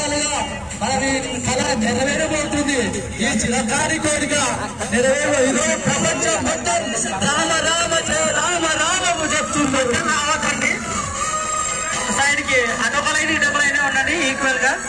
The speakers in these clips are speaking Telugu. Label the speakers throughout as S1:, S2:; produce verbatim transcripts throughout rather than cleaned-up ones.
S1: సంవత్సరాలుగా మరి కళ నెరవేరబోతుంది. ఈ చిరకాని కోరిక నెరవేరు ఈరోజు ప్రపంచం మొత్తం రామ రామ జయ రామ రామము చెప్తుంది. రావకండి సైడ్ కి అదొక లైన్ ఇదొక లైన్ ఉండండి ఈక్వల్ గా.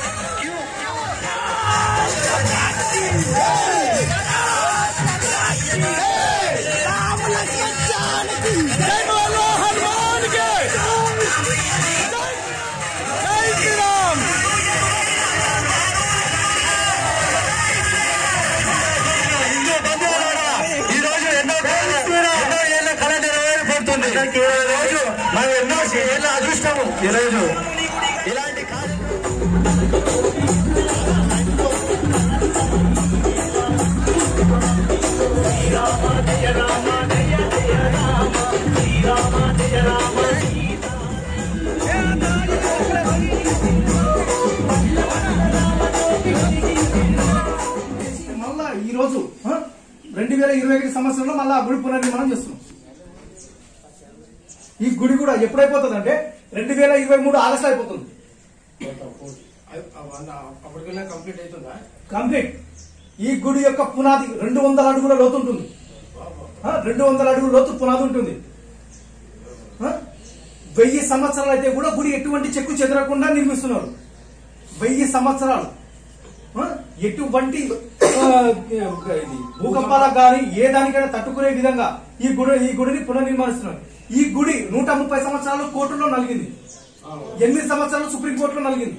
S1: రోజు మనం ఎన్నో ఏళ్ళ అదృష్టము ఈరోజు ఇలాంటి
S2: మళ్ళా ఈ రోజు రెండు వేల ఇరవై ఒకటి సంవత్సరంలో మళ్ళా గుడి పునర్నిర్మాణం చేస్తున్నాం. ఈ గుడి కూడా ఎప్పుడైపోతుంది అంటే రెండు వేల ఇరవై మూడు ఆగస్టు అయిపోతుంది. కంప్లీట్. ఈ గుడి యొక్క పునాది రెండు వందల అడుగుల లోతు ఉంటుంది. రెండు వందల అడుగుల లోతు పునాది ఉంటుంది. వెయ్యి సంవత్సరాలు అయితే కూడా గుడి ఎటువంటి చెక్కు చెదరకుండా నిర్మిస్తున్నారు. వెయ్యి సంవత్సరాలు ఎటువంటి భూకంపాలకు కానీ ఏ దానికైనా తట్టుకునే విధంగా ఈ గుడి ఈ గుడిని పునర్నిర్మాణిస్తున్నారు. ఈ గుడి నూట ముప్పై సంవత్సరాలు కోర్టులో నలిగింది. ఎనిమిది సంవత్సరాలు సుప్రీంకోర్టులో నలిగింది.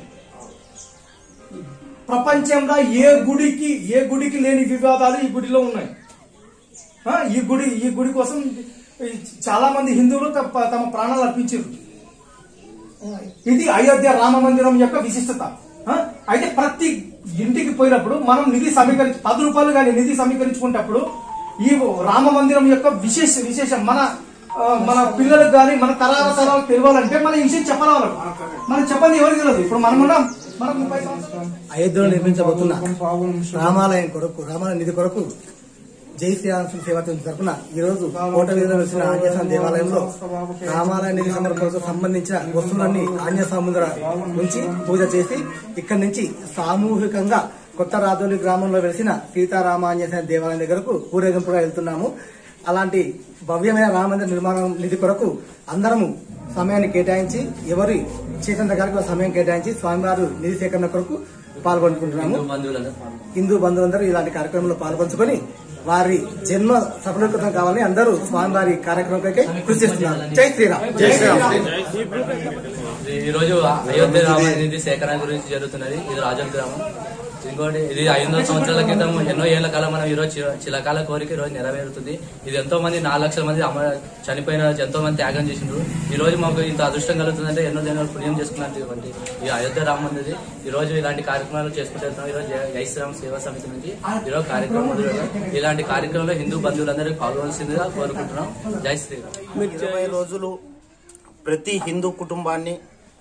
S2: ప్రపంచంలో ఏ గుడికి ఏ గుడికి లేని వివాదాలు ఈ గుడిలో ఉన్నాయి. ఈ గుడి ఈ గుడి కోసం చాలా మంది హిందువులు తమ ప్రాణాలు అర్పించారు. ఇది అయోధ్య రామ మందిరం యొక్క విశిష్టత. అయితే ప్రతి ఇంటికి పోయినప్పుడు మనం నిధి సమీకరించి పది రూపాయలు కానీ నిధి సమీకరించుకునేటప్పుడు ఈ రామ మందిరం యొక్క విశేష విశేషం మన మన పిల్లలకు కానీ మన తరాల తరాలకు తెలియాలంటే మన ఈ విషయం చెప్పాలి. వాళ్ళకు మనం చెప్పండి ఎవరికి తెలియదు. ఇప్పుడు మనం మనకు ముప్పై సంవత్సరాలు
S3: అయోధ్యలో నిర్మించబోతున్న రామాలయం కొరకు రామాలయ నిధి కొరకు జై శ్రీరామ సేవా తరఫున ఈ రోజు కోట వీధిలో వచ్చిన ఆంజనేయ దేవాలయంలో రామాలయ నిధి సమర్పణకు సంబంధించిన వస్తువులన్నీ ఆంజనేయ స్వామి ముందర ఉంచి పూజ చేసి ఇక్కడి నుంచి సామూహికంగా కొత్త రాజోలి గ్రామంలో వెలిసిన సీతారామాంజనేయ దేవాలయం దగ్గరకు ఊరేగింపుగా వెళ్తున్నాము. అలాంటి భవ్యమైన రామమందిర నిర్మాణం నిధి కొరకు అందరము సమయాన్ని కేటాయించి ఎవరి చేతంత గారికి సమయం కేటాయించి స్వామివారు నిధి సేకరణ కొరకు పాల్గొంటున్నాము. హిందూ బంధువులందరూ ఇలాంటి కార్యక్రమంలో పాల్పంచుకొని వారి జన్మ సఫలీకృతం కావాలని అందరూ స్వామివారి కార్యక్రమంపై కృషి చేస్తున్నారు. జై శ్రీరామ్. జై శ్రీరామ్.
S4: ఈ రోజు అయోధ్య రామ నిధి సేకరణ గురించి జరుగుతున్నది. ఇది రాజోల్ గ్రామం. ఇంకోటి ఇది ఐదు వందల సంవత్సరాల క్రితం ఎన్నో ఏళ్ల కాలం మనం ఈ రోజు చిలకాల కోరిక ఈ రోజు నెరవేరుతుంది. ఇది ఎంతో మంది నాలుగు లక్షల మంది అమ చనిపోయిన ఎంతో మంది త్యాగం చేసిండ్రు. ఈ రోజు మాకు ఇంత అదృష్టం కలుగుతుందంటే ఎన్నో దినాలు పుణ్యం చేసుకున్నటువంటి ఈ అయోధ్య రామ మందిది ఈ రోజు ఇలాంటి కార్యక్రమాలు చేసుకుంటూ వెళ్తున్నాం. ఈ రోజు జై శ్రీరామ్ సేవా సమితి నుంచి ఈ రోజు కార్యక్రమం ఇలాంటి కార్యక్రమంలో హిందూ బంధువులందరికీ పాల్గొనాల్సిందిగా కోరుకుంటున్నాం. జై శ్రీరామ్.
S5: ఇరవై రోజులు ప్రతి హిందూ కుటుంబాన్ని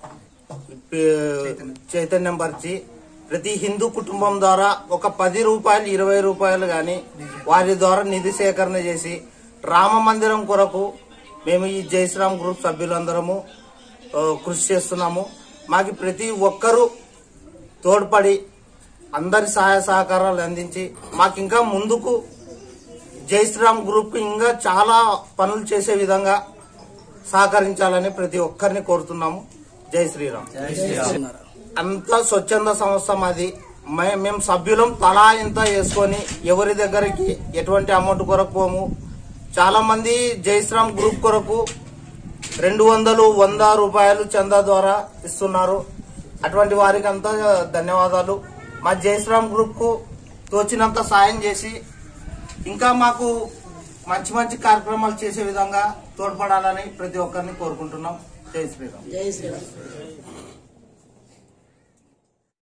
S5: చైతన్యం పరిచి ప్రతి హిందూ కుటుంబం ద్వారా ఒక పది రూపాయలు ఇరవై రూపాయలు గాని వారి ద్వారా నిధి సేకరణ చేసి రామ మందిరం కొరకు మేము ఈ జై శ్రీరామ్ గ్రూప్ సభ్యులందరము కృషి చేస్తున్నాము. మాకు ప్రతి ఒక్కరూ తోడ్పడి అందరి సహాయ సహకారాలు అందించి మాకు ఇంకా ముందుకు జై శ్రీరామ్ గ్రూప్ ఇంకా చాలా పనులు చేసే విధంగా సహకరించాలని ప్రతి ఒక్కరిని కోరుతున్నాము. జై శ్రీరామ్. అంతా స్వచ్ఛంద సంస్థ మాది. మేము సభ్యులం తలా ఇంత వేసుకొని ఎవరి దగ్గరికి ఎటువంటి అమౌంట్ కొరకు పోము. చాలా మంది జై శ్రీరామ్ గ్రూప్ కొరకు రెండు వందలు వంద రూపాయలు చందా ద్వారా ఇస్తున్నారు. అటువంటి వారికి అంతా ధన్యవాదాలు. మా జై శ్రీరామ్ గ్రూప్ కు తోచినంత సాయం చేసి ఇంకా మాకు మంచి మంచి కార్యక్రమాలు చేసే విధంగా తోడ్పడాలని ప్రతి ఒక్కరిని కోరుకుంటున్నాం. జై శ్రీరామ్.
S3: జై శ్రీరామ్.